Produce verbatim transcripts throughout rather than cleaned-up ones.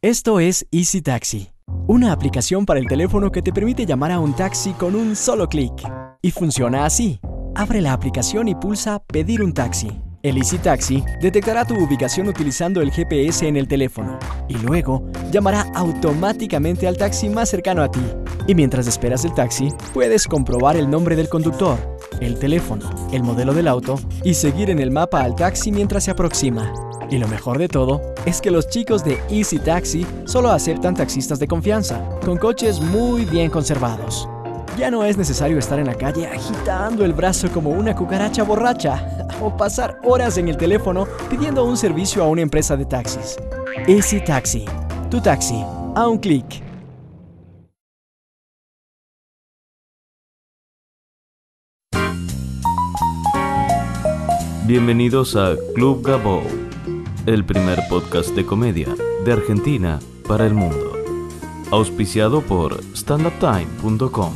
Esto es Easy Taxi, una aplicación para el teléfono que te permite llamar a un taxi con un solo clic. Y funciona así. Abre la aplicación y pulsa Pedir un taxi. El Easy Taxi detectará tu ubicación utilizando el G P S en el teléfono y luego llamará automáticamente al taxi más cercano a ti. Y mientras esperas el taxi, puedes comprobar el nombre del conductor, el teléfono, el modelo del auto y seguir en el mapa al taxi mientras se aproxima. Y lo mejor de todo es que los chicos de Easy Taxi solo aceptan taxistas de confianza, con coches muy bien conservados. Ya no es necesario estar en la calle agitando el brazo como una cucaracha borracha o pasar horas en el teléfono pidiendo un servicio a una empresa de taxis. Easy Taxi, tu taxi, a un clic. Bienvenidos a Club Gabo, el primer podcast de comedia de Argentina para el mundo. Auspiciado por stand up time punto com.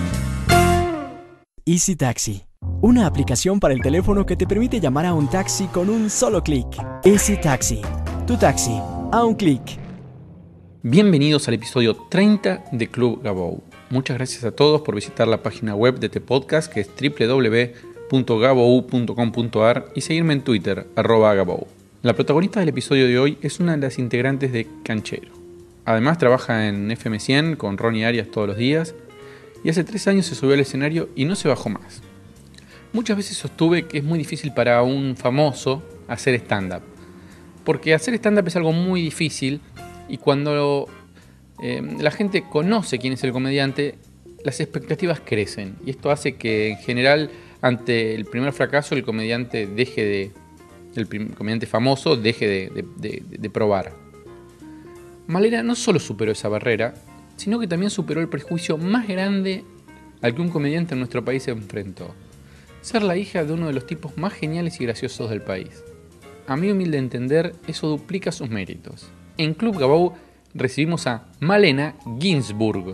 Easy Taxi, una aplicación para el teléfono que te permite llamar a un taxi con un solo clic. Easy Taxi, tu taxi, a un clic. Bienvenidos al episodio treinta de Club Gabo. Muchas gracias a todos por visitar la página web de este podcast, que es doble u doble u doble u punto gabou punto com punto a r, y seguirme en Twitter, arroba gabou. La protagonista del episodio de hoy es una de las integrantes de Canchero. Además trabaja en F M cien con Ronnie Arias todos los días, y hace tres años se subió al escenario y no se bajó más. Muchas veces sostuve que es muy difícil para un famoso hacer stand-up, porque hacer stand-up es algo muy difícil, y cuando eh, la gente conoce quién es el comediante, las expectativas crecen, y esto hace que en general ante el primer fracaso el comediante deje de el comediante famoso deje de, de, de, de probar. Malena no solo superó esa barrera, sino que también superó el prejuicio más grande al que un comediante en nuestro país se enfrentó: ser la hija de uno de los tipos más geniales y graciosos del país. A mi humilde entender, eso duplica sus méritos. En Club Gabou recibimos a Malena Ginsburg.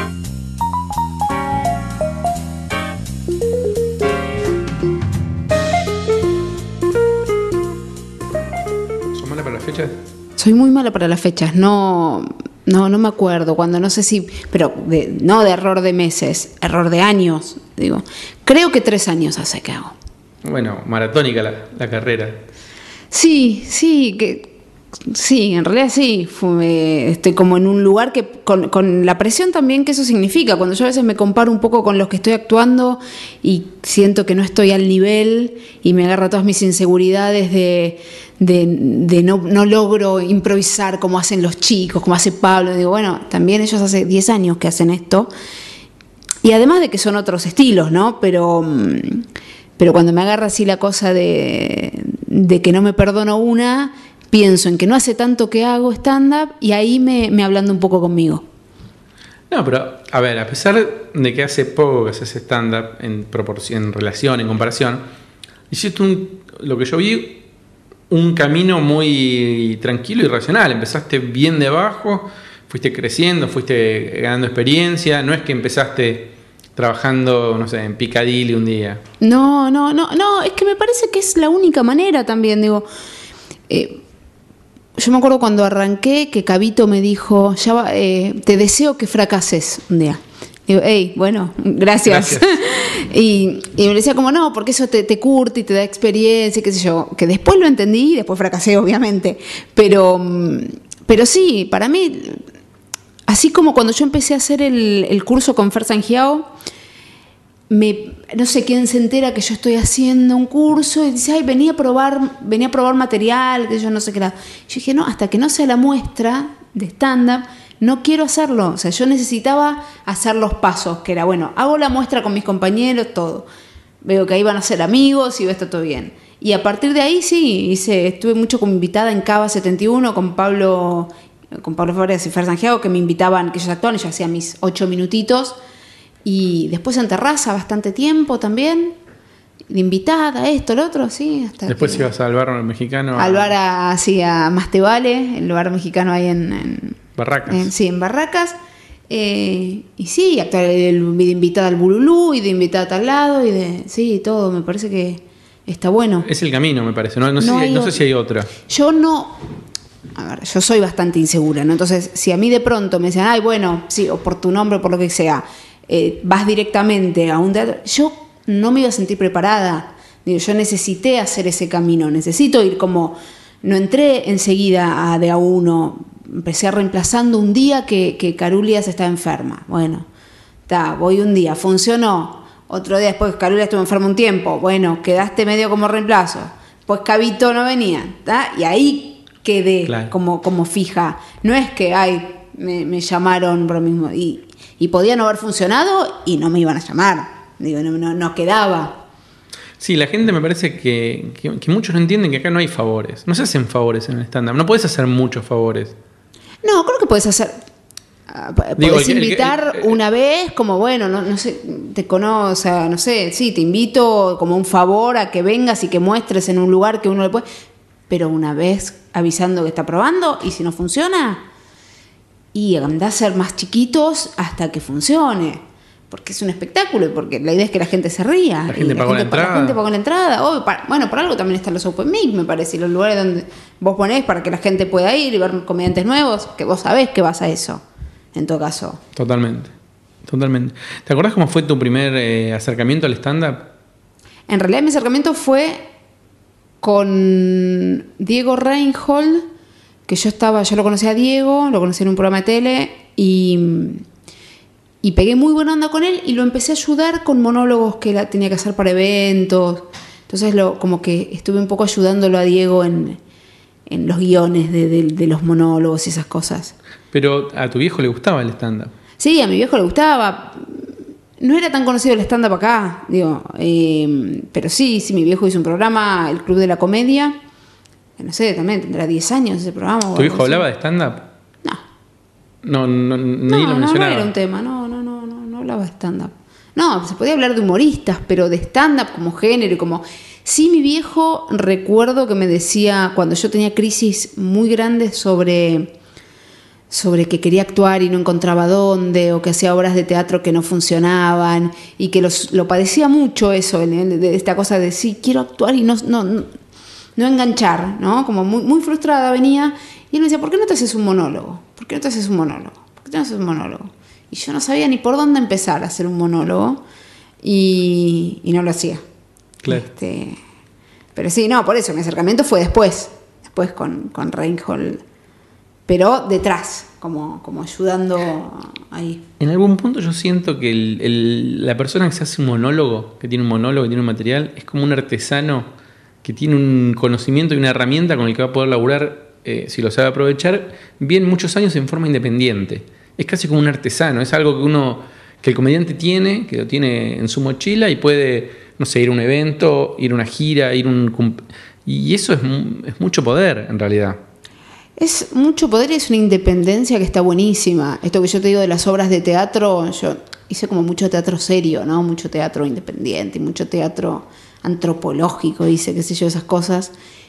¿Sos mala para las fechas? Soy muy mala para las fechas, no, no, no me acuerdo, cuando no sé si, pero de, no de error de meses, error de años, digo. Creo que tres años hace que hago. Bueno, maratónica la, la carrera. Sí, sí, que sí, en realidad sí. Fue, estoy como en un lugar que con, con la presión también que eso significa. Cuando yo a veces me comparo un poco con los que estoy actuando y siento que no estoy al nivel y me agarra todas mis inseguridades de, de, de no, no logro improvisar como hacen los chicos, como hace Pablo. Digo, bueno, también ellos hace diez años que hacen esto. Y además de que son otros estilos, ¿no? Pero, pero cuando me agarra así la cosa de, de que no me perdono una, pienso en que no hace tanto que hago stand-up y ahí me, me ablando un poco conmigo. No, pero a ver, a pesar de que hace poco que haces stand-up en proporción, en relación, en comparación, hiciste un, lo que yo vi, un camino muy tranquilo y racional. Empezaste bien de abajo, fuiste creciendo, fuiste ganando experiencia. No es que empezaste trabajando, no sé, en Piccadilly un día. No, no, no, no, es que me parece que es la única manera también, digo. Eh, Yo me acuerdo cuando arranqué que Cabito me dijo, ya va, eh, te deseo que fracases un día. Digo, hey, bueno, gracias. gracias. y, y me decía como, no, porque eso te, te curte y te da experiencia, qué sé yo. Que después lo entendí y después fracasé, obviamente. Pero, pero sí, para mí, así como cuando yo empecé a hacer el, el curso con Fer Sangiao, Me, no sé quién se entera que yo estoy haciendo un curso y dice, ay, venía a probar, venía a probar material, que yo no sé qué era. Yo dije, no, hasta que no sea la muestra de stand-up, no quiero hacerlo. O sea, yo necesitaba hacer los pasos, que era, bueno, hago la muestra con mis compañeros, todo. Veo que ahí van a ser amigos y va a estar todo bien. Y a partir de ahí, sí, hice, estuve mucho como invitada en Cava setenta y uno con Pablo, con Pablo Flores y Fer Sangiao, que me invitaban, que ellos actuaban, y yo hacía mis ocho minutitos. Y después en Terraza bastante tiempo también, de invitada, esto, lo otro, sí. Hasta después que, ibas al bar mexicano. Al bar, a, así, a Más Te Vale, el bar mexicano ahí en... en Barracas. En, sí, en Barracas. Eh, y sí, actuar de invitada al Bululú y de invitada a tal lado, y de sí, todo, me parece que está bueno. Es el camino, me parece, no, no, sé, no, si, no sé si hay otra. Yo no... a ver, yo soy bastante insegura, ¿no? Entonces, si a mí de pronto me decían, ay, bueno, sí, o por tu nombre o por lo que sea, eh, vas directamente a un teatro, yo no me iba a sentir preparada. Digo, yo necesité hacer ese camino, necesito ir como, no entré enseguida a de a uno, empecé reemplazando un día que, que Carulias estaba enferma. Bueno, ta, voy un día, funcionó. Otro día después Carulias estuvo enferma un tiempo. Bueno, quedaste medio como reemplazo. Pues Cabito no venía, ¿tá? Y ahí quedé claro. como, como fija. No es que, ay, me, me llamaron por lo mismo. Y, y podía no haber funcionado y no me iban a llamar. Digo, no, no, no quedaba. Sí, la gente me parece que, que, que muchos no entienden que acá no hay favores. No se hacen favores en el stand-up. No puedes hacer muchos favores. No, creo que puedes hacer... Digo, Podés el, invitar el, el, el, una vez, como bueno, no, no sé, te conozco, o sea, no sé, sí, te invito como un favor a que vengas y que muestres en un lugar que uno le puede, pero una vez avisando que está probando y si no funciona, y andá a ser más chiquitos hasta que funcione, porque es un espectáculo y porque la idea es que la gente se ría. La gente la pagó gente, la entrada. La gente pagó la entrada. Oh, para, bueno, por algo también están los open mic, me parece, y los lugares donde vos ponés para que la gente pueda ir y ver comediantes nuevos, que vos sabés que vas a eso. En todo caso. Totalmente, totalmente. ¿Te acordás cómo fue tu primer eh, acercamiento al stand-up? En realidad mi acercamiento fue con Diego Reinhold, que yo estaba, yo lo conocí a Diego, lo conocí en un programa de tele y, y pegué muy buena onda con él y lo empecé a ayudar con monólogos que él tenía que hacer para eventos. Entonces lo, como que estuve un poco ayudándolo a Diego en, en los guiones de, de, de los monólogos y esas cosas. Pero a tu viejo le gustaba el stand-up. Sí, a mi viejo le gustaba. No era tan conocido el stand-up acá, digo. Eh, pero sí, sí, mi viejo hizo un programa, El Club de la Comedia. No sé, también tendrá diez años ese programa. ¿Tu viejo hablaba de stand-up? No. No, no, ni no, lo no, mencionaba. No era un tema, no, no, no, no, no hablaba de stand-up. No, se podía hablar de humoristas, pero de stand-up como género y como... Sí, mi viejo, recuerdo que me decía, cuando yo tenía crisis muy grandes sobre... sobre que quería actuar y no encontraba dónde, o que hacía obras de teatro que no funcionaban, y que los, lo padecía mucho eso, de esta cosa de sí, quiero actuar y no, no, no enganchar, ¿no? Como muy, muy frustrada venía, y él me decía, ¿por qué no te haces un monólogo? ¿Por qué no te haces un monólogo? ¿Por qué no haces un monólogo? Y yo no sabía ni por dónde empezar a hacer un monólogo, y, y no lo hacía. Claro. Este, pero sí, no, por eso, mi acercamiento fue después, después con, con Reinhold, pero detrás, como, como ayudando ahí. En algún punto yo siento que el, el, la persona que se hace un monólogo, que tiene un monólogo, que tiene un material, es como un artesano que tiene un conocimiento y una herramienta con el que va a poder laburar, eh, si lo sabe aprovechar, bien muchos años en forma independiente. Es casi como un artesano, es algo que uno, que el comediante tiene, que lo tiene en su mochila y puede, no sé, ir a un evento, ir a una gira, ir a un... Y eso es, es mucho poder, en realidad. Es mucho poder y es una independencia que está buenísima. Esto que yo te digo de las obras de teatro, yo hice como mucho teatro serio, ¿no? Mucho teatro independiente, mucho teatro antropológico, hice, qué sé yo, esas cosas.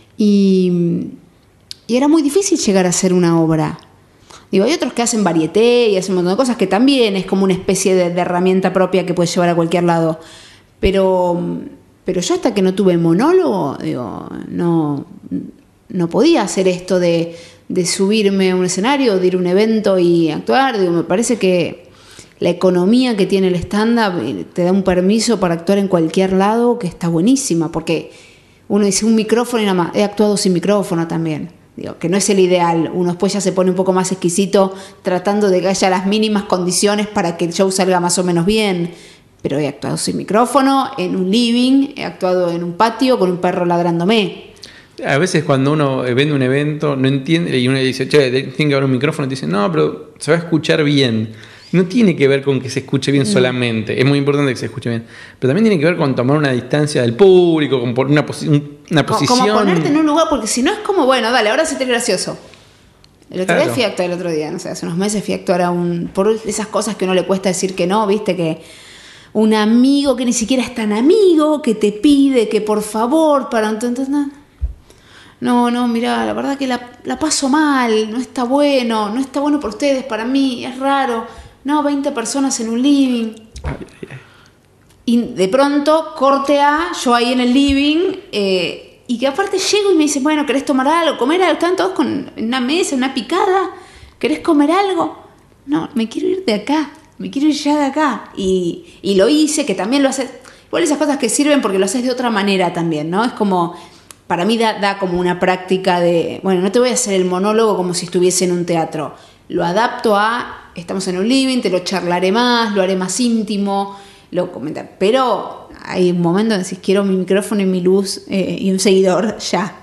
Y, y era muy difícil llegar a hacer una obra. Digo, hay otros que hacen varieté y hacen un montón de cosas que también es como una especie de, de herramienta propia que puedes llevar a cualquier lado. Pero, pero yo hasta que no tuve monólogo, digo, no, no podía hacer esto de... de subirme a un escenario, de ir a un evento y actuar. Digo, me parece que la economía que tiene el stand-up te da un permiso para actuar en cualquier lado que está buenísima, porque uno dice un micrófono y nada más. He actuado sin micrófono también. Digo, que no es el ideal. Uno después ya se pone un poco más exquisito tratando de que haya las mínimas condiciones para que el show salga más o menos bien. Pero he actuado sin micrófono, en un living, he actuado en un patio con un perro ladrándome. A veces cuando uno vende un evento no entiende y uno dice, che, tiene que haber un micrófono, y te dicen, no, pero se va a escuchar bien. No tiene que ver con que se escuche bien no. solamente, es muy importante que se escuche bien, pero también tiene que ver con tomar una distancia del público, con poner una, posi una posición. Como ponerte en un lugar, porque si no es como, bueno, dale, ahora se te gracioso. El otro claro. día fui a actuar, el otro día, no sé, hace unos meses fui a actuar a un... Por esas cosas que uno le cuesta decir que no, viste, que un amigo que ni siquiera es tan amigo, que te pide que por favor, para... Entonces, no... No, no, mirá, la verdad que la, la paso mal, no está bueno, no está bueno por ustedes, para mí, es raro. No, veinte personas en un living. Ay, ay, ay. Y de pronto, corte A, yo ahí en el living, eh, y que aparte llego y me dicen, bueno, ¿querés tomar algo, comer algo? Están todos con una mesa, una picada, ¿querés comer algo? No, me quiero ir de acá, me quiero ir ya de acá. Y, y lo hice, que también lo haces, igual esas cosas que sirven porque lo haces de otra manera también, ¿no? Es como, para mí da, da como una práctica de, bueno, no te voy a hacer el monólogo como si estuviese en un teatro, lo adapto a, estamos en un living, te lo charlaré más, lo haré más íntimo, lo comentaré, pero hay un momento donde decís, quiero mi micrófono y mi luz eh, y un seguidor ya.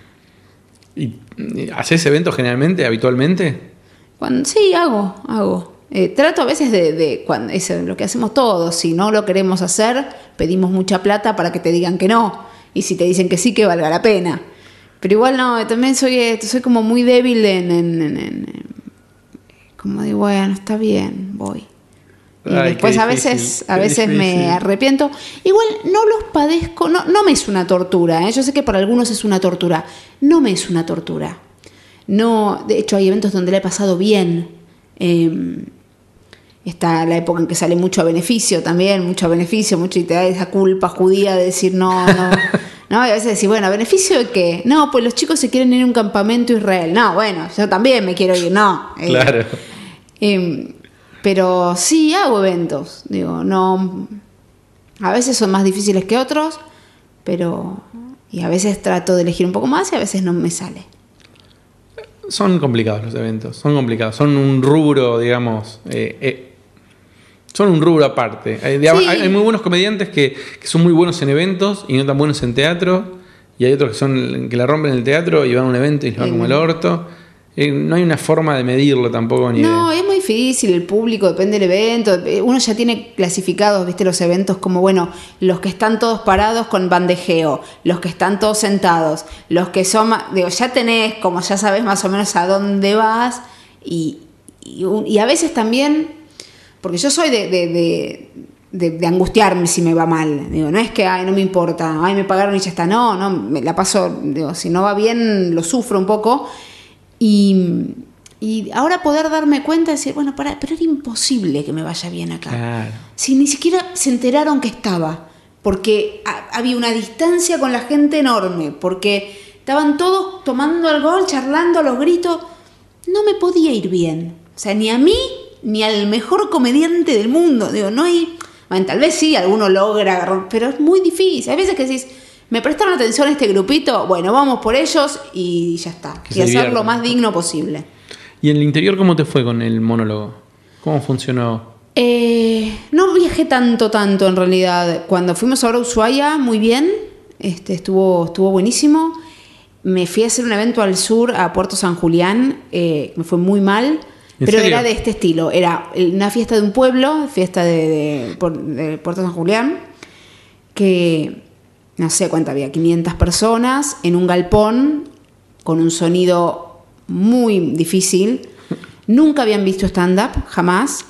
¿Y haces eventos generalmente, habitualmente? Cuando, sí, hago, hago. Eh, trato a veces de, de cuando es lo que hacemos todos. Si no lo queremos hacer, pedimos mucha plata para que te digan que no. Y si te dicen que sí, que valga la pena. Pero igual no, también soy, soy como muy débil en, en, en, en como digo, bueno, está bien, voy. Y Ay, después a veces, a veces me arrepiento. Igual no los padezco, no, no me es una tortura, ¿eh? Yo sé que para algunos es una tortura. No me es una tortura. No, de hecho hay eventos donde le he pasado bien. Eh, está la época en que sale mucho a beneficio también, mucho a beneficio, mucho y te da esa culpa judía de decir no, no. No, y a veces decís, bueno, ¿a beneficio de qué? No, pues los chicos se quieren ir a un campamento a Israel. No, bueno, yo también me quiero ir, no. Eh, claro. Eh, pero sí hago eventos, digo, no. A veces son más difíciles que otros, pero. Y a veces trato de elegir un poco más y a veces no me sale. Son complicados los eventos, son complicados. Son un rubro, digamos. Eh, eh, son un rubro aparte. Hay, digamos, Sí. hay, hay muy buenos comediantes que, que son muy buenos en eventos y no tan buenos en teatro. Y hay otros que son que la rompen en el teatro y van a un evento y les va como el orto. Eh, no hay una forma de medirlo tampoco. Ni No, de... es muy difícil, el público, depende del evento. Uno ya tiene clasificados, viste, los eventos como, bueno, los que están todos parados con bandejeo, los que están todos sentados, los que son, ma- digo, ya tenés, como ya sabes más o menos a dónde vas. Y, y, un- y a veces también, porque yo soy de, de, de, de, de angustiarme si me va mal. Digo, no es que, ay, no me importa, ay, me pagaron y ya está. No, no, me la paso, digo, si no va bien, lo sufro un poco. Y, y ahora poder darme cuenta y decir, bueno, pará, pero era imposible que me vaya bien acá. Claro. Si ni siquiera se enteraron que estaba, porque ha- había una distancia con la gente enorme, porque estaban todos tomando alcohol, charlando a los gritos, no me podía ir bien. O sea, ni a mí, ni al mejor comediante del mundo. Digo, no hay... Bueno, tal vez sí, alguno logra agarrar, pero es muy difícil. Hay veces que decís, me prestaron atención a este grupito, bueno, vamos por ellos y ya está. Que Y se hacerlo diviertan. más digno posible. ¿Y en el interior cómo te fue con el monólogo? ¿Cómo funcionó? Eh, no viajé tanto, tanto en realidad. Cuando fuimos ahora a Ushuaia, muy bien, este, estuvo, estuvo buenísimo. Me fui a hacer un evento al sur, a Puerto San Julián, eh, me fue muy mal, ¿En pero serio? era de este estilo. Era una fiesta de un pueblo, fiesta de, de, de Puerto San Julián, que no sé cuánto había, quinientas personas, en un galpón, con un sonido muy difícil. Nunca habían visto stand-up, jamás.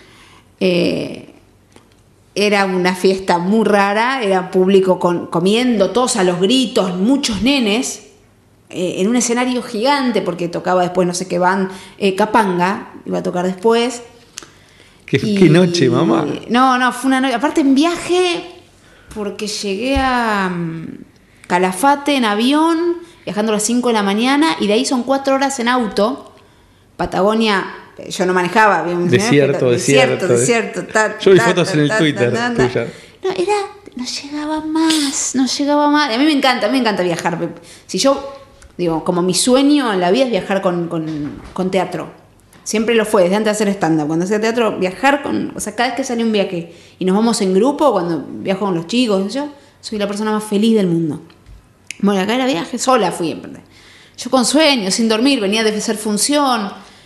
Eh, era una fiesta muy rara, era público con, comiendo, todos a los gritos, muchos nenes, eh, en un escenario gigante, porque tocaba después, no sé qué van, eh, Capanga, iba a tocar después. ¿Qué, Y- qué noche, mamá? No, no, fue una noche. Aparte en viaje, porque llegué a mm, Calafate en avión, viajando a las cinco de la mañana, y de ahí son cuatro horas en auto. Patagonia, eh, yo no manejaba. bien, Desierto, pero- desierto. desierto. ta, Yo vi ta, fotos ta, en el ta, Twitter ta, ta. tuya. No, era, no llegaba más, no llegaba más. Y a mí me encanta, a mí me encanta viajar. Si yo, digo, como mi sueño en la vida es viajar con, con, con teatro. Siempre lo fue, desde antes de hacer stand-up. Cuando hacía teatro, viajar con... O sea, cada vez que sale un viaje y nos vamos en grupo, cuando viajo con los chicos, yo soy la persona más feliz del mundo. Bueno, acá era viaje, sola fui. Yo con sueños, sin dormir, venía de hacer función.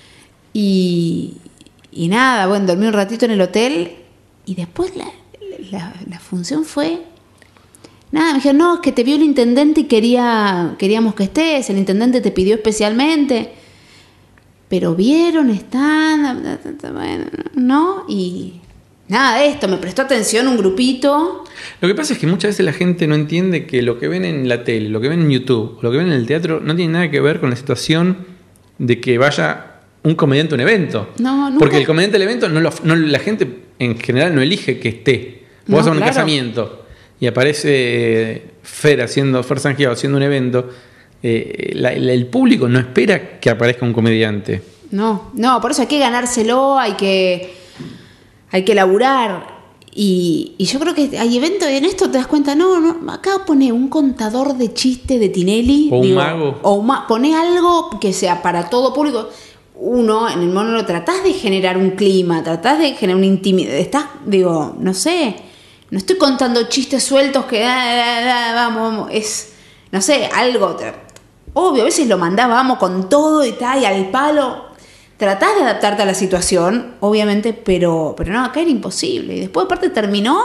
Y, y nada, bueno, dormí un ratito en el hotel. Y después la, la, la función fue... Nada, me dijeron, no, es que te vio el intendente y quería, queríamos que estés. El intendente te pidió especialmente... Pero vieron, están, bueno, ¿no? Y nada de esto, me prestó atención un grupito. Lo que pasa es que muchas veces la gente no entiende que lo que ven en la tele, lo que ven en YouTube, lo que ven en el teatro, no tiene nada que ver con la situación de que vaya un comediante a un evento. No, nunca. Porque el comediante del evento, no lo- no- la gente en general no elige que esté. Vos No, vas a un claro. casamiento y aparece eh, Fer haciendo, Fer Sangiao haciendo un evento, eh, la, la, el público no espera que aparezca un comediante. No, no, por eso hay que ganárselo, hay que, hay que laburar. Y, y yo creo que hay eventos, en esto te das cuenta, no, no, acá pone un contador de chistes de Tinelli. O un digo, mago. O un ma- pone algo que sea para todo público. Uno, en el monólogo, tratás de generar un clima, tratás de generar una intimidad. Estás, digo, no sé, no estoy contando chistes sueltos que, ah, ah, ah, vamos, vamos, es, no sé, algo. Obvio, a veces lo mandás, vamos con todo y tal, y al palo. Tratás de adaptarte a la situación, obviamente, pero, pero no, acá era imposible. Y después, aparte, terminó,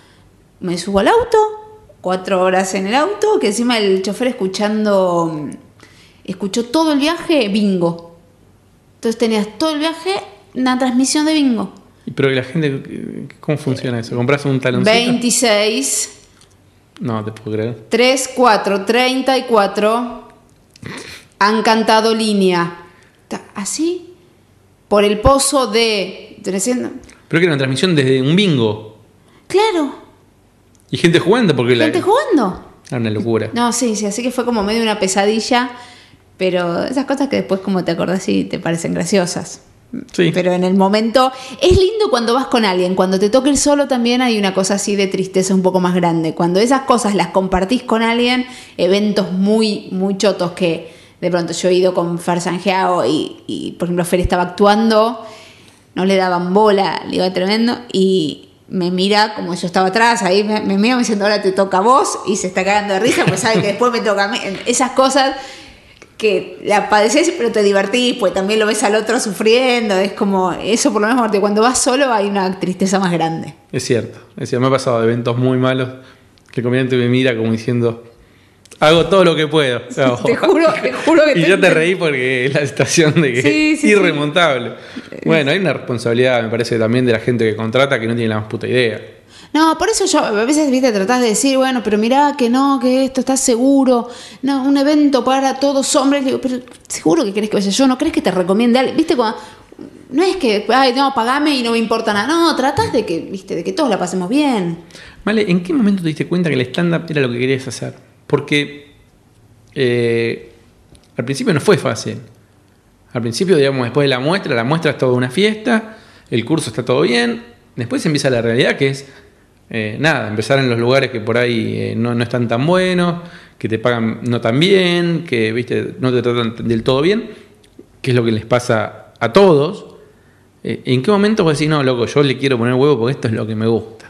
me subo al auto, cuatro horas en el auto, que encima el chofer escuchando, escuchó todo el viaje bingo. Entonces tenías todo el viaje una transmisión de bingo. Pero que la gente, ¿cómo funciona eso? ¿Compras un taloncito? veintiséis, No, te puedo creer. tres, cuatro, treinta y cuatro, han cantado línea. Así. Por el pozo de trescientos. Pero que era una transmisión desde un bingo. Claro. Y gente jugando porque Gente la... jugando. Era una locura. No, sí, sí, así que fue como medio una pesadilla. Pero esas cosas que después como te acordás y te parecen graciosas. Sí. Pero en el momento... Es lindo cuando vas con alguien. Cuando te toca ir solo también hay una cosa así de tristeza un poco más grande. Cuando esas cosas las compartís con alguien, eventos muy, muy chotos que... De pronto yo he ido con Fer Sangiao y, y, por ejemplo, Fer estaba actuando, no le daban bola, le iba tremendo, y me mira como yo estaba atrás, ahí me, me mira diciendo, ahora te toca a vos, y se está cagando de risa, pues sabe que después me toca a mí. Esas cosas que la padeces, pero te divertís, pues también lo ves al otro sufriendo, es como, eso por lo menos, porque cuando vas solo hay una tristeza más grande. Es cierto, es cierto, me ha pasado de eventos muy malos que el comediante me mira como diciendo... Hago todo lo que puedo. No. Te juro, te juro que Y te yo te reí porque es la situación de que sí, es sí, irremontable. Sí. Bueno, hay una responsabilidad, me parece, también de la gente que contrata que no tiene la más puta idea. No, por eso yo a veces, viste, tratás de decir, bueno, pero mirá que no, que esto está seguro. No, un evento para todos hombres. Digo, pero seguro que querés que vaya yo, ¿no crees que te recomiende algo? Viste, cuando, no es que, ay, no, pagame y no me importa nada. No, tratás de que, viste, de que todos la pasemos bien. Vale, ¿en qué momento te diste cuenta que el stand-up era lo que querías hacer? Porque eh, al principio no fue fácil. Al principio, digamos, después de la muestra, la muestra es toda una fiesta, el curso está todo bien, después empieza la realidad que es, eh, nada, empezar en los lugares que por ahí eh, no, no están tan buenos, que te pagan no tan bien, que, viste, no te tratan del todo bien, que es lo que les pasa a todos. Eh, ¿En qué momento vos decís, no, loco, yo le quiero poner huevo porque esto es lo que me gusta?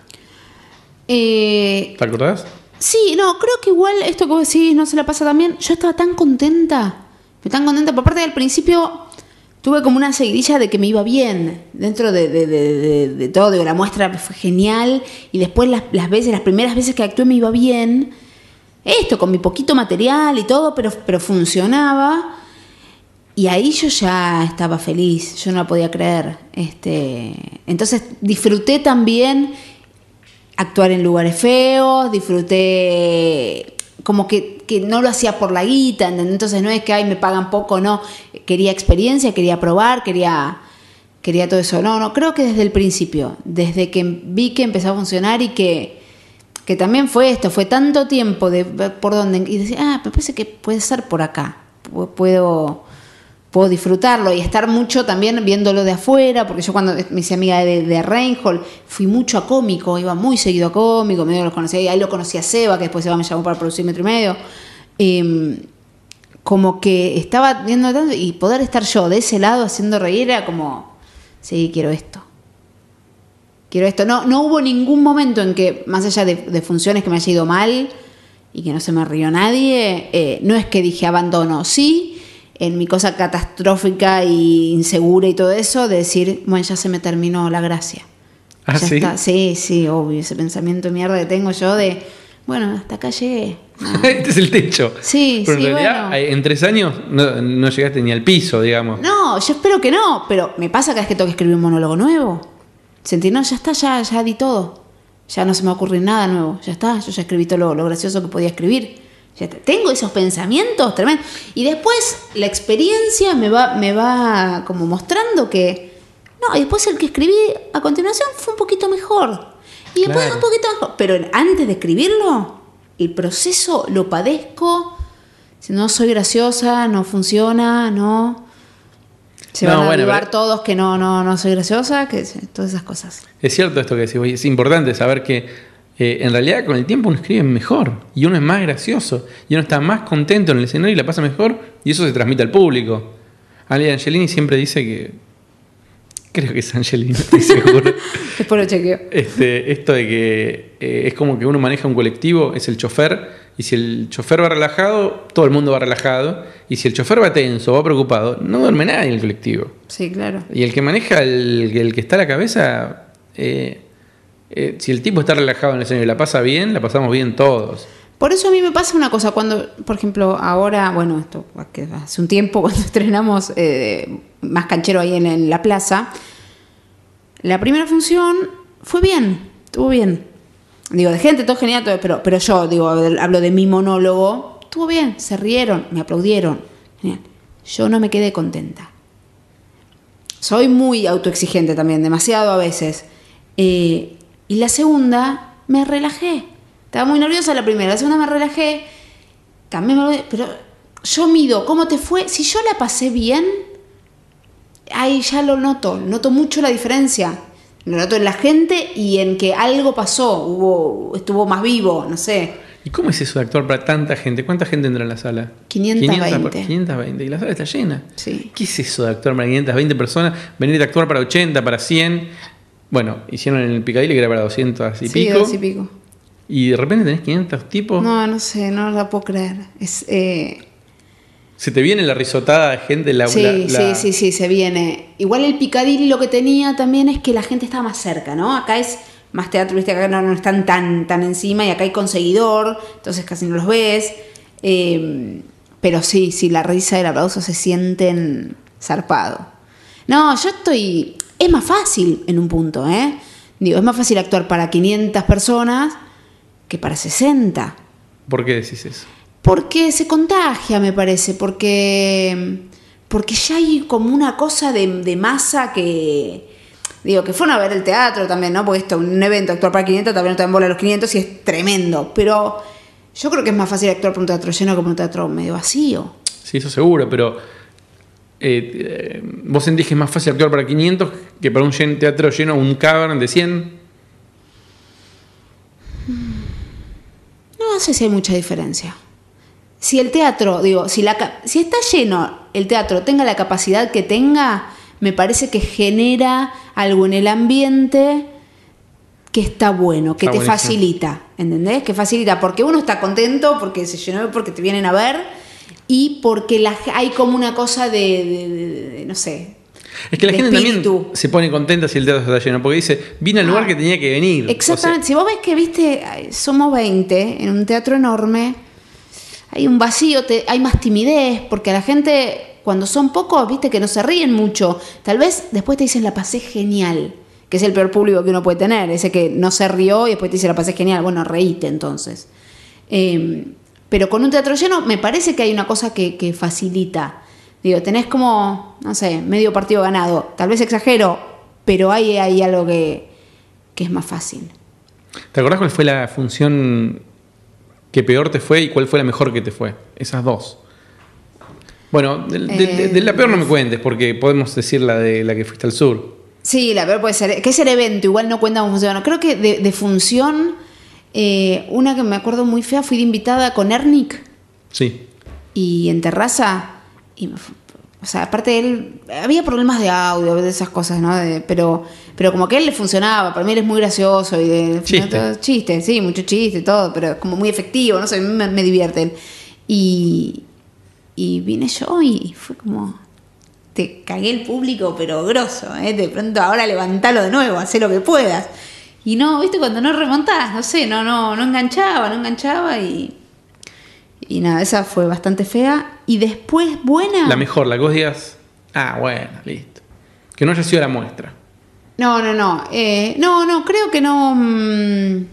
Eh... ¿Te acordás? Sí, no, creo que igual esto que vos decís no se la pasa tan bien. Yo estaba tan contenta, tan contenta. Por parte del principio tuve como una seguidilla de que me iba bien. Dentro de, de, de, de, de todo, digo, la muestra fue genial. Y después las, las veces, las primeras veces que actué me iba bien. Esto, con mi poquito material y todo, pero, pero funcionaba. Y ahí yo ya estaba feliz, yo no la podía creer. Este, entonces disfruté también... actuar en lugares feos, disfruté como que, que no lo hacía por la guita, ¿entendés? Entonces no es que ay, me pagan poco, no, quería experiencia, quería probar, quería, quería todo eso, no, no, creo que desde el principio, desde que vi que empezó a funcionar y que, que también fue esto, fue tanto tiempo de ver por dónde, y decir, ah, me parece que puede ser por acá, puedo... puedo disfrutarlo y estar mucho también viéndolo de afuera, porque yo cuando me hice amiga de, de Reinhold, fui mucho a cómico, iba muy seguido a cómico, medio los conocía, ahí lo conocí a Seba, que después Seba me llamó para producir Metro y Medio, eh, como que estaba viendo tanto, y poder estar yo de ese lado haciendo reír era como, sí, quiero esto. Quiero esto. No, no hubo ningún momento en que, más allá de, de funciones que me haya ido mal y que no se me rió nadie, eh, no es que dije abandono, sí, en mi cosa catastrófica e insegura y todo eso, de decir, bueno, ya se me terminó la gracia. ¿Ah, ya sí? Está. Sí, sí, obvio, ese pensamiento de mierda que tengo yo de, bueno, hasta acá llegué. No. Este es el techo. Sí, pero sí, en realidad, bueno. en tres años no, no llegaste ni al piso, digamos. No, yo espero que no, pero me pasa cada vez que tengo que escribir un monólogo nuevo. Sentir, no, ya está, ya, ya di todo. Ya no se me va a ocurrir nada nuevo. Ya está, yo ya escribí todo lo, lo gracioso que podía escribir. Ya está. Tengo esos pensamientos tremendos. Y después la experiencia me va, me va como mostrando que... No, y después el que escribí a continuación fue un poquito mejor. Y después Claro. un poquito mejor. Pero antes de escribirlo, el proceso lo padezco. Si no soy graciosa, no funciona, no. Se No, van a bueno, avivar pero- todos que no, no, no soy graciosa, que todas esas cosas. Es cierto esto que decís, es importante saber que eh, en realidad con el tiempo uno escribe mejor y uno es más gracioso y uno está más contento en el escenario y la pasa mejor y eso se transmite al público. Ale Angelini siempre dice que, creo que es Angelini, no estoy seguro, Después lo chequeo. este, esto de que eh, es como que uno maneja un colectivo, es el chofer, y si el chofer va relajado, todo el mundo va relajado, y si el chofer va tenso o va preocupado, no duerme nadie en el colectivo. Sí, claro. Y el que maneja, el, el que está a la cabeza, eh, eh, si el tipo está relajado en el escenario y la pasa bien, la pasamos bien todos. Por eso a mí me pasa una cosa, cuando, por ejemplo, ahora, bueno, esto que hace un tiempo, cuando estrenamos eh, Más Canchero ahí en, en la plaza, la primera función fue bien, estuvo bien. Digo, de gente, todo genial, todo, pero, pero yo, digo, hablo de mi monólogo, estuvo bien, se rieron, me aplaudieron. Genial. Yo no me quedé contenta. Soy muy autoexigente también, demasiado a veces. Eh, y la segunda, me relajé. Estaba muy nerviosa la primera, la segunda me relajé. También me... Pero yo mido, ¿cómo te fue? Si yo la pasé bien, ahí ya lo noto, noto mucho la diferencia. Lo noto en la gente y en que algo pasó, hubo, estuvo más vivo, no sé. ¿Y cómo es eso de actuar para tanta gente? ¿Cuánta gente entra en la sala? quinientos veinte. quinientos veinte. Y la sala está llena. Sí. ¿Qué es eso de actuar para quinientas veinte personas? Venir de actuar para ochenta, para cien. Bueno, hicieron en el Picadilly que era para doscientos y Sí, pico. dos y pico. Y de repente tenés quinientos tipos. No, no sé, no la puedo creer. Es, eh, Se te viene la risotada de gente. La, sí, la- sí, la- sí, sí, se viene. Igual el Picadilly lo que tenía también es que la gente estaba más cerca, ¿no? Acá es más teatro, viste, acá no, no están tan, tan encima y acá hay conseguidor, entonces casi no los ves. Eh, pero sí, sí, la risa y el aplauso se sienten zarpado. No, yo estoy... Es más fácil en un punto, ¿eh? Digo, es más fácil actuar para quinientas personas que para sesenta. ¿Por qué decís eso? Porque se contagia, me parece, porque, porque ya hay como una cosa de, de masa que, digo, que fueron a ver el teatro también, ¿no? Porque esto, un evento, actuar para quinientos, también no te dan bola a los quinientos y es tremendo, pero yo creo que es más fácil actuar para un teatro lleno que para un teatro medio vacío. Sí, eso seguro, pero eh, eh, ¿vos sentís que es más fácil actuar para quinientos que para un llen- teatro lleno, un cavern de cien? No sé si hay mucha diferencia. Si el teatro, digo, si, la, ca- si está lleno el teatro, tenga la capacidad que tenga, me parece que genera algo en el ambiente que está bueno, que Está te buenísimo. facilita, ¿entendés? Que facilita porque uno está contento, porque se llenó, porque te vienen a ver y porque la, hay como una cosa de, de- de- de- no sé. Es que la de gente espíritu. también se pone contenta si el teatro está lleno, porque dice, vine al lugar Ah, que tenía que venir. Exactamente. O sea, Si vos ves que, viste, somos veinte en un teatro enorme, hay un vacío, te- hay más timidez, porque a la gente, cuando son pocos, viste, que no se ríen mucho. Tal vez después te dicen, la pasé genial, que es el peor público que uno puede tener, ese que no se rió y después te dice, la pasé genial. Bueno, reíte entonces. Eh, pero con un teatro lleno me parece que hay una cosa que, que facilita. Digo, tenés como, no sé, medio partido ganado. Tal vez exagero, pero hay, hay algo que, que es más fácil. ¿te acordás cuál fue la función que peor te fue y cuál fue la mejor que te fue? Esas dos. Bueno, de, de- de- de la peor no me cuentes, porque podemos decir la de la que fuiste al sur. Sí, la peor puede ser. Que es el evento, igual no cuenta cómo funciona. Creo que de, de función, eh, una que me acuerdo muy fea, fui de invitada con Ernick Sí. y en terraza. Y me fu- o sea, aparte de él, había problemas de audio, de esas cosas, ¿no? De- pero, pero como que a él le funcionaba. Para mí él es muy gracioso y de Chiste. todo- chiste, sí, mucho chiste y todo, pero es como muy efectivo, no sé, a mí me, me divierte él. Y, y vine yo y fue como. Te cagué el público, pero grosso, ¿eh? De pronto ahora levantalo de nuevo, hacé lo que puedas. Y no, viste, cuando no remontás, no sé, no, no, no enganchaba, no enganchaba y. Y nada, esa fue bastante fea. Y después, buena. La mejor, la que vos digas, ah, bueno, listo. Que no haya sido la muestra. No, no, no. Eh, no, no, creo que no. mmm,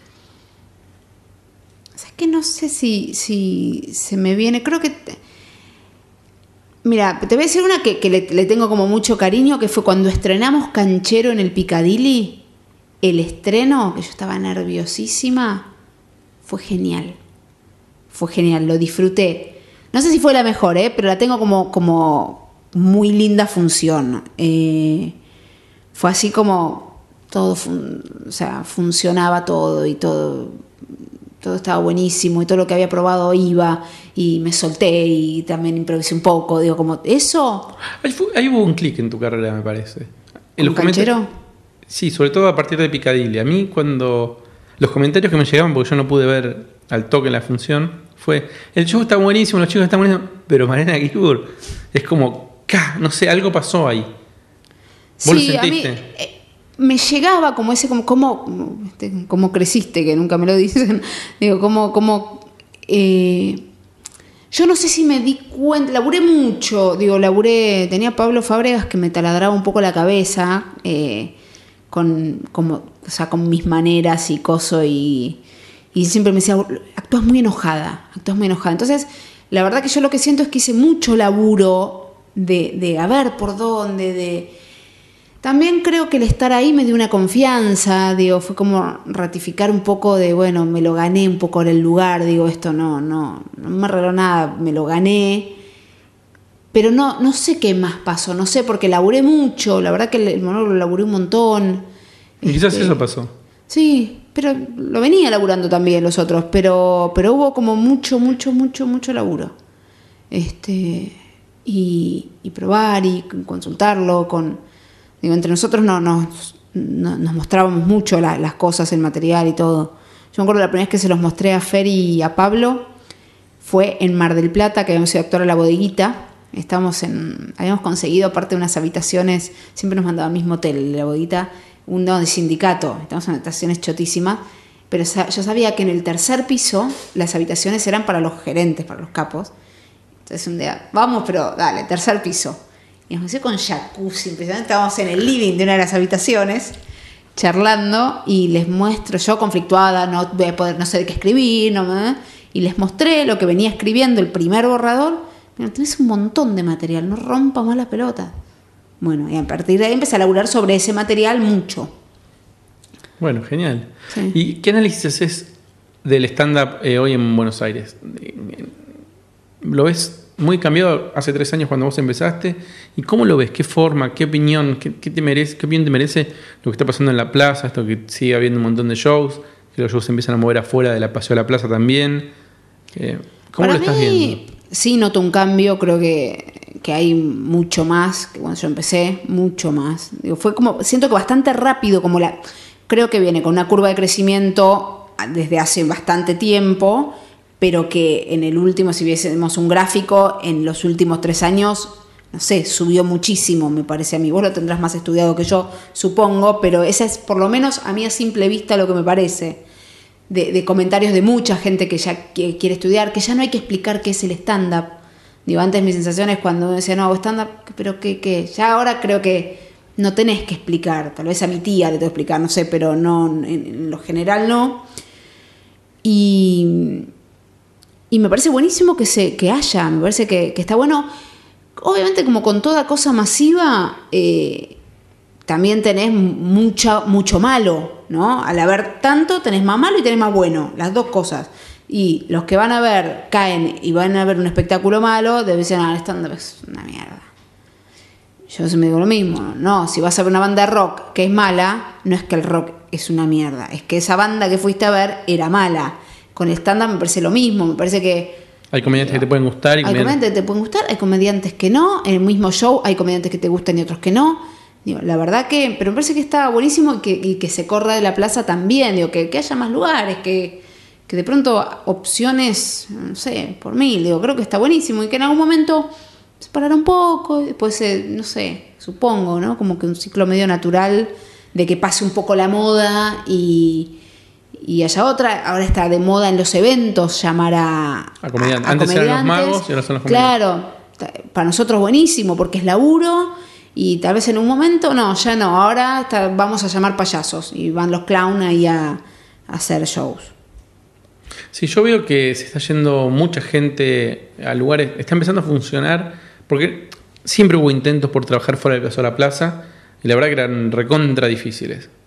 o sea, es que no sé si, si se me viene. Creo que. te- Mira, te voy a decir una que, que le, le tengo como mucho cariño, que fue cuando estrenamos Canchero en el Picadilly. el estreno, que yo estaba nerviosísima, fue genial. Fue genial, lo disfruté. No sé si fue la mejor, ¿eh? Pero la tengo como, como muy linda función. Eh, fue así como todo, fun- o sea, funcionaba todo y todo, todo estaba buenísimo y todo lo que había probado iba y me solté y también improvisé un poco. Digo, como eso. Ahí, fue- ahí hubo un clic en tu carrera, me parece. En ¿Un los comentarios- canchero? Sí, sobre todo a partir de Picadilly. A mí cuando los comentarios que me llegaban, porque yo no pude ver al toque la función, fue, el show está buenísimo, los chicos están buenísimos, pero Mariana Guibur es como, ¡ca! No sé, algo pasó ahí. ¿Vos lo Sí, a mí sentiste? eh, me llegaba como ese, como, como, como, este, como creciste, que nunca me lo dicen. Digo, como, como, eh, yo no sé si me di cuenta, laburé mucho, digo, laburé, tenía a Pablo Fábregas que me taladraba un poco la cabeza, eh, con, como, o sea, con mis maneras y coso, y, y siempre me decía, actúas muy enojada, actúas muy enojada. Entonces, la verdad que yo lo que siento es que hice mucho laburo de, de a ver por dónde, de... También creo que el estar ahí me dio una confianza, digo, fue como ratificar un poco de, bueno, me lo gané un poco en el lugar, digo, esto no, no, no me arregló nada, me lo gané, pero no, no sé qué más pasó, no sé, porque laburé mucho, la verdad que el monólogo lo laburé un montón. Y quizás Este, eso pasó. Sí, pero lo venía laburando también los otros, pero, pero hubo como mucho, mucho, mucho, mucho laburo. Este, y, y probar y consultarlo con... Digo, entre nosotros no, nos, no, nos mostrábamos mucho la, las cosas, el material y todo. Yo me acuerdo la primera vez que se los mostré a Fer y a Pablo fue en Mar del Plata, que habíamos ido a actuar a La Bodeguita. Estamos en, habíamos conseguido, aparte de unas habitaciones, siempre nos mandaban al mismo hotel, La Bodeguita, uno de sindicato. Estamos en habitaciones chotísimas, pero yo sabía que en el tercer piso las habitaciones eran para los gerentes, para los capos. Entonces un día, vamos, pero dale, tercer piso. Y nos fuimos con jacuzzi, impresionante. Estábamos en el living de una de las habitaciones, charlando, y les muestro, yo conflictuada, no voy a poder, no sé de qué escribir, no me, y les mostré lo que venía escribiendo, el primer borrador. Pero tenés un montón de material, no rompa más la pelota. Bueno, y a partir de ahí empecé a laburar sobre ese material mucho. Bueno, genial. Sí. ¿Y qué análisis haces del stand-up eh, hoy en Buenos Aires? ¿Lo ves muy cambiado hace tres años cuando vos empezaste? ¿Y cómo lo ves? ¿Qué forma? ¿Qué opinión? ¿Qué, qué te merece? ¿Qué opinión te merece lo que está pasando en la plaza? Esto que sigue habiendo un montón de shows, que los shows se empiezan a mover afuera de la Paseo de la Plaza también. Eh, ¿Cómo Para lo estás mí, viendo? Sí, noto un cambio, creo que, que hay mucho más que cuando yo empecé, mucho más. Digo, fue como, siento que bastante rápido, como la, creo que viene con una curva de crecimiento desde hace bastante tiempo, pero que en el último, si viésemos un gráfico, en los últimos tres años, no sé, subió muchísimo, me parece a mí. Vos lo tendrás más estudiado que yo, supongo, pero esa es por lo menos a mí a simple vista lo que me parece. De, de comentarios de mucha gente que ya que quiere estudiar, que ya no hay que explicar qué es el stand-up. Digo, antes mi sensación es cuando decía, no, hago stand-up, pero que, que ya ahora creo que no tenés que explicar. Tal vez a mi tía le tengo que explicar, no sé, pero no, en, en lo general no. Y, y me parece buenísimo que, se, que haya, me parece que, que está bueno. Obviamente, como con toda cosa masiva, eh, también tenés mucha, mucho malo, ¿no? Al haber tanto, tenés más malo y tenés más bueno, las dos cosas. Y los que van a ver, caen y van a ver un espectáculo malo, deben decir, ah, el stand-up es una mierda. Yo siempre digo lo mismo, no, si vas a ver una banda de rock que es mala, no es que el rock es una mierda, es que esa banda que fuiste a ver era mala. Con el stand-up me parece lo mismo, me parece que... Hay comediantes que te pueden gustar y Hay comediantes que te pueden gustar, hay comediantes que no, en el mismo show hay comediantes que te gustan y otros que no. Digo, la verdad que, pero me parece que está buenísimo y que, y que se corra de la plaza también, digo, que, que haya más lugares, que, que de pronto opciones, no sé, por mil, digo, creo que está buenísimo y que en algún momento se parará un poco, después, se, no sé, supongo, ¿no? Como que un ciclo medio natural de que pase un poco la moda y, y haya otra. Ahora está de moda en los eventos llamar a, A comediantes. a- a Antes eran los comediantes. magos y ahora son los comediantes. Claro, para nosotros buenísimo porque es laburo. Y tal vez en un momento, no, ya no, ahora está, vamos a llamar payasos y van los clowns ahí a, a hacer shows. Sí, yo veo que se está yendo mucha gente a lugares, está empezando a funcionar, porque siempre hubo intentos por trabajar fuera del Paseo de la Plaza, y la verdad que eran recontra difíciles.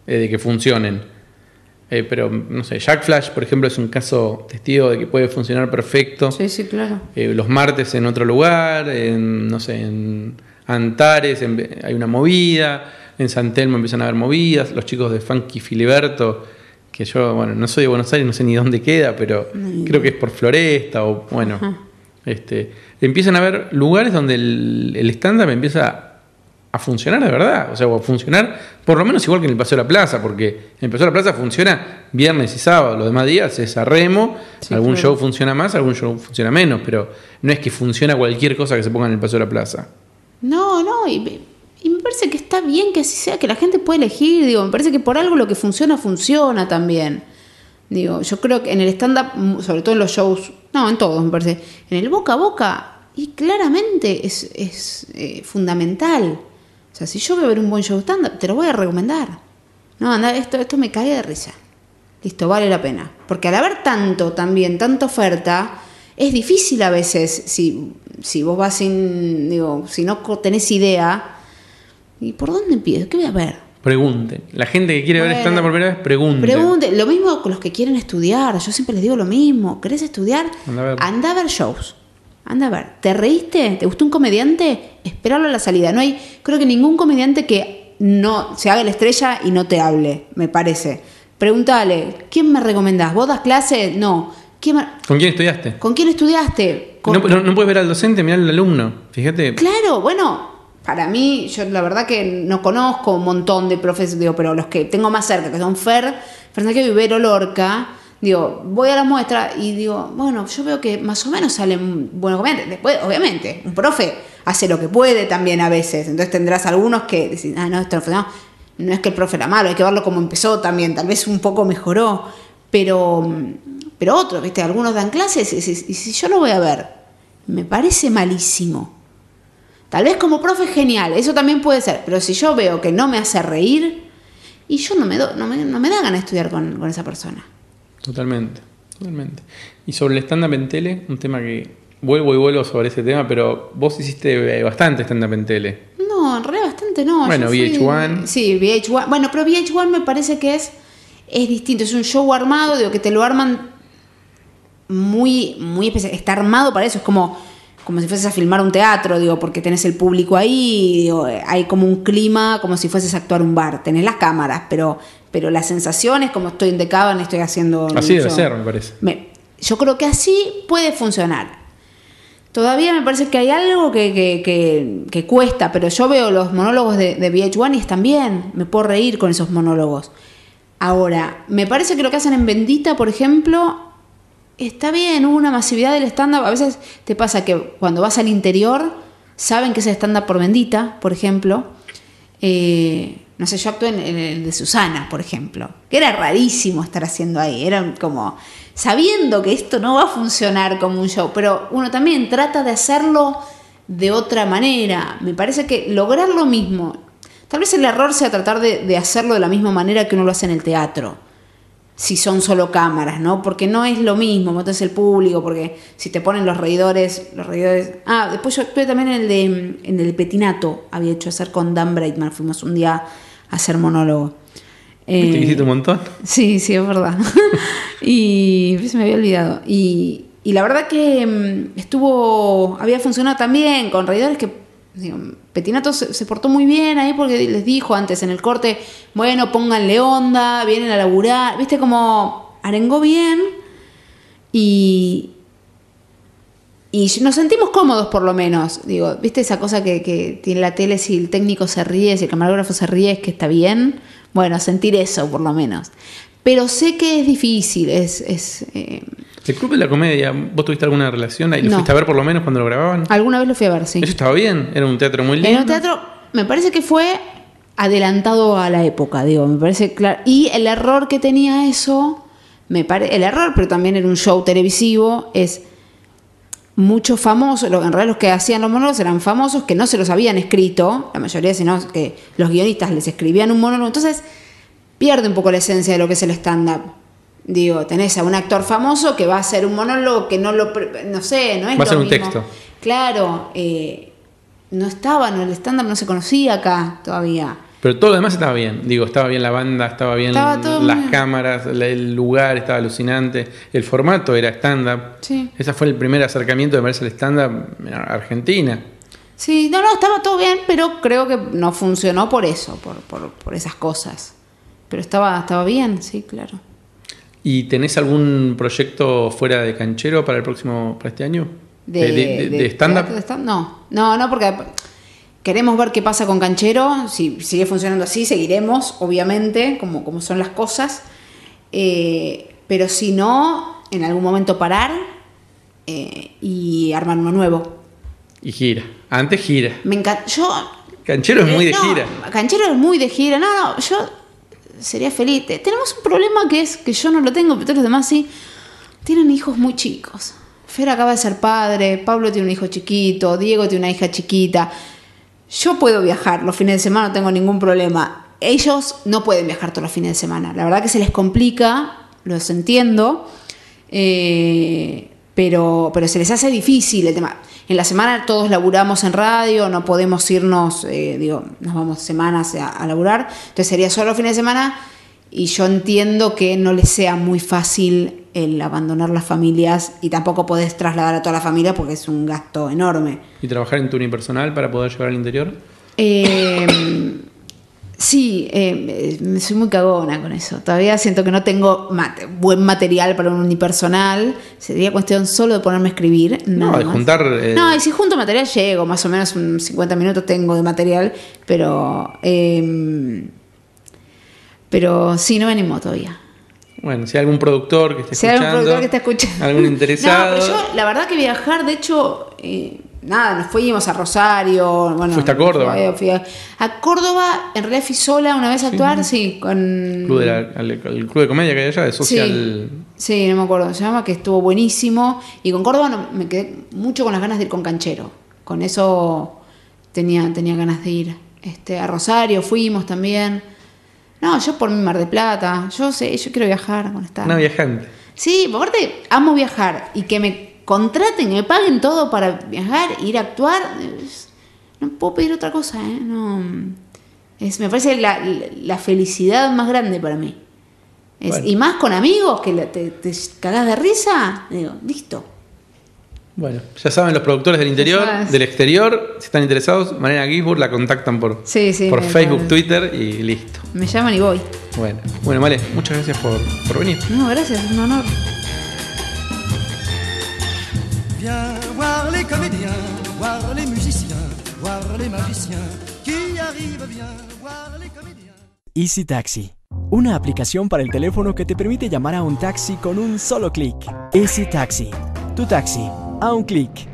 eh, de que funcionen. Eh, pero, no sé, Jack Flash, por ejemplo, es un caso testigo de que puede funcionar perfecto. Sí, sí, claro. Eh, los martes en otro lugar, en, no sé, en Antares en, hay una movida, en San Telmo empiezan a haber movidas, los chicos de Funky Filiberto, que yo, bueno, no soy de Buenos Aires, no sé ni dónde queda, pero no, creo que es por Floresta o, bueno, ajá. este empiezan a haber lugares donde el, el stand-up empieza a funcionar de verdad, o sea, o a funcionar por lo menos igual que en el Paseo de la Plaza, porque en el Paseo de la Plaza funciona viernes y sábado, los demás días es a remo, sí, algún claro. show funciona más, algún show funciona menos, pero no es que funciona cualquier cosa que se ponga en el Paseo de la Plaza. No, no, y, y me parece que está bien que así sea, que la gente puede elegir, digo, me parece que por algo lo que funciona, funciona también. Digo, yo creo que en el stand-up, sobre todo en los shows, no, en todos me parece, en el boca a boca, y claramente es, es eh, fundamental. O sea, si yo voy a ver un buen show stand-up, te lo voy a recomendar. No, anda, esto, esto me cae de risa. Listo, vale la pena. Porque al haber tanto también, tanta oferta, es difícil a veces, si, si vos vas sin, digo, si no tenés idea, ¿y por dónde empiezo? ¿Qué voy a ver? Pregunten. La gente que quiere bueno, ver stand-up por primera vez, pregunten. Pregunten. Lo mismo con los que quieren estudiar. Yo siempre les digo lo mismo. ¿Querés estudiar? Anda a ver, Anda a ver shows. Anda a ver, ¿te reíste? ¿Te gustó un comediante? Esperarlo a la salida. No hay, creo que ningún comediante que no se haga la estrella y no te hable, me parece. Pregúntale, ¿quién me recomendás? ¿Vos das clases? No. ¿Quién me... ¿Con quién estudiaste? ¿Con quién estudiaste? ¿Con... No, no, no puedes ver al docente, mirar al alumno. Fíjate. Claro, bueno, para mí, yo la verdad que no conozco un montón de profesores, digo, pero los que tengo más cerca, que son Fer, Fernández y Vero Lorca. Digo, voy a la muestra y digo, bueno, yo veo que más o menos salen buenos comediantes. Después, obviamente, un profe hace lo que puede también a veces. Entonces tendrás algunos que decir, ah, no, esto no, no es que el profe era malo, hay que verlo como empezó también. Tal vez un poco mejoró, pero, pero otros, ¿viste? Algunos dan clases y, y, y si yo lo voy a ver, me parece malísimo. Tal vez como profe es genial, eso también puede ser. Pero si yo veo que no me hace reír, y yo no me, do, no me, no me da ganas de estudiar con, con esa persona. Totalmente, totalmente. Y sobre el stand-up en tele, un tema que vuelvo y vuelvo sobre ese tema, pero vos hiciste bastante stand-up en tele. No, en realidad bastante no. Bueno, fui, V H uno. Sí, V H uno. Bueno, pero V H uno me parece que es, es distinto. Es un show armado, digo, que te lo arman muy, muy especial. Está armado para eso, es como, como si fueses a filmar un teatro, digo, porque tenés el público ahí, digo, hay como un clima, como si fueses a actuar un bar. Tenés las cámaras, pero... Pero la sensación es como estoy en The Cavern, estoy haciendo... Así debe ser, me parece. Me, yo creo que así puede funcionar. Todavía me parece que hay algo que, que, que, que cuesta, pero yo veo los monólogos de, de V H uno y están bien. Me puedo reír con esos monólogos. Ahora, me parece que lo que hacen en Bendita, por ejemplo, está bien. Hubo una masividad del stand-up. A veces te pasa que cuando vas al interior, saben que es el stand-up por Bendita, por ejemplo. Eh... No sé, yo actué en, en el de Susana, por ejemplo, que era rarísimo estar haciendo ahí, era como sabiendo que esto no va a funcionar como un show, pero uno también trata de hacerlo de otra manera. Me parece que lograr lo mismo, tal vez el error sea tratar de, de hacerlo de la misma manera que uno lo hace en el teatro, si son solo cámaras, ¿no? Porque no es lo mismo, metes el público, porque si te ponen los reidores, los reidores... Ah, después yo actué también en el de en el Petinato, había hecho hacer con Dan Breitman, fuimos un día... hacer monólogo. ¿Viste que hiciste un montón? Sí, sí, es verdad. Y se me había olvidado. Y, y la verdad que estuvo, había funcionado también con reidores que, digo, Petinato se, se portó muy bien ahí porque les dijo antes en el corte, bueno, pónganle onda, vienen a laburar, viste, como arengó bien y... Y nos sentimos cómodos por lo menos. Digo, ¿viste esa cosa que, que tiene la tele? Si el técnico se ríe, si el camarógrafo se ríe, es que está bien. Bueno, sentir eso por lo menos. Pero sé que es difícil. Es, es, eh... ¿El Club de la Comedia, vos tuviste alguna relación ahí? ¿Lo no. fuiste a ver por lo menos cuando lo grababan? Alguna vez lo fui a ver, sí. ¿Eso estaba bien? ¿Era un teatro muy lindo? Era un teatro, me parece que fue adelantado a la época, digo, me parece claro. Y el error que tenía eso, me pare... el error, pero también era un show televisivo, es... muchos famosos, en realidad los que hacían los monólogos eran famosos que no se los habían escrito, la mayoría, sino que los guionistas les escribían un monólogo, entonces pierde un poco la esencia de lo que es el stand-up. Digo, tenés a un actor famoso que va a hacer un monólogo que no lo, no sé, no es va a ser lo un mismo. texto. Claro, eh, no estaba, no, el stand-up no se conocía acá todavía. Pero todo lo demás estaba bien. Digo, estaba bien la banda, estaba bien Estaba todo las bien. cámaras, el lugar estaba alucinante. El formato era stand-up. Sí. Ese fue el primer acercamiento de verse el stand-up en Argentina. Sí, no, no, estaba todo bien, pero creo que no funcionó por eso, por, por, por esas cosas. Pero estaba, estaba bien, sí, claro. ¿Y tenés algún proyecto fuera de Canchero para el próximo, para este año? De, ¿De, de, de, de stand-up? de stand- No, no, no, porque queremos ver qué pasa con Canchero. Si sigue funcionando así, seguiremos, obviamente, como, como son las cosas. Eh, pero si no, en algún momento parar eh, y armar uno nuevo. Y gira. Antes gira. Me encanta. Yo. Canchero es muy de no, gira. Canchero es muy de gira. No, no, yo sería feliz. Tenemos un problema que es que yo no lo tengo, pero todos los demás sí. Tienen hijos muy chicos. Fer acaba de ser padre, Pablo tiene un hijo chiquito, Diego tiene una hija chiquita. Yo puedo viajar los fines de semana, no tengo ningún problema. Ellos no pueden viajar todos los fines de semana. La verdad que se les complica, los entiendo, eh, pero, pero se les hace difícil el tema. En la semana todos laburamos en radio, no podemos irnos, eh, digo, nos vamos semanas a, a laburar, entonces sería solo fines de semana y yo entiendo que no les sea muy fácil el abandonar las familias y tampoco podés trasladar a toda la familia porque es un gasto enorme. ¿Y trabajar en tu unipersonal para poder llevar al interior? Eh, sí, eh, soy muy cagona con eso. Todavía siento que no tengo mate, buen material para un unipersonal. Sería cuestión solo de ponerme a escribir. No, de más. juntar... Eh... No, y si junto material llego, más o menos unos cincuenta minutos tengo de material, pero... Eh, pero sí, no me animo todavía. Bueno, si hay algún productor que esté Si hay escuchando... algún productor que esté escuchando. Algún interesado... No, pero yo, la verdad que viajar, de hecho... Eh, nada, nos fuimos a Rosario. Bueno, ¿Fuiste a Córdoba? Fui, fui a, a Córdoba, en realidad fui sola una vez a actuar, sí, sí con... Club de la, el, el club de comedia que hay allá, de Social... Sí, sí, no me acuerdo, se llama, que estuvo buenísimo. Y con Córdoba no, me quedé mucho con las ganas de ir con Canchero. Con eso tenía, tenía ganas de ir. Este, a Rosario fuimos también. No, yo por mi Mar de Plata. Yo sé, yo quiero viajar con esta. Una viajante. Sí, aparte amo viajar y que me contraten, que me paguen todo para viajar, ir a actuar. No puedo pedir otra cosa, ¿eh? No, es, me parece la, la felicidad más grande para mí. Es, bueno. Y más con amigos que te, te cagás de risa. Digo, listo. Bueno, ya saben los productores del interior, del exterior, si están interesados, Mariana Gisburg la contactan por, sí, sí, por Facebook, parece. Twitter y listo. Me llaman y voy. Bueno, bueno, vale, muchas gracias por, por venir. No, gracias, es un honor. Viens voir les comédiens, voir les musiciens, voir les magiciens qui arrivent, viens voir les comédiens. Easy Taxi, una aplicación para el teléfono que te permite llamar a un taxi con un solo clic. Easy Taxi, tu taxi a un clic.